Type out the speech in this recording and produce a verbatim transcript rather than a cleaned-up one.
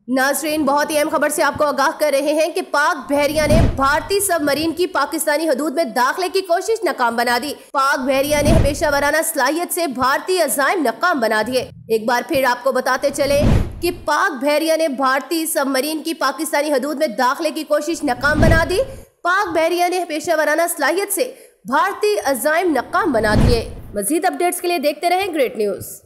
नाजरीन, बहुत ही अहम खबर से आपको आगाह कर रहे हैं कि पाक बहरिया ने भारतीय सबमरीन की पाकिस्तानी हदूद में दाखिले की कोशिश नाकाम बना दी। पाक बहरिया ने हमेशा वराना सलाहियत से भारतीय अज़ाइम नाकाम बना दिए। एक बार फिर आपको बताते चले कि पाक बहरिया ने भारतीय सबमरीन की पाकिस्तानी हदूद में दाखिले की कोशिश नाकाम बना दी। पाक बहरिया ने हमेशा वराना सलाहियत से भारतीय अज़ाइम नाकाम बना दिए। मजीद अपडेट्स के लिए देखते रहें ग्रेट न्यूज़।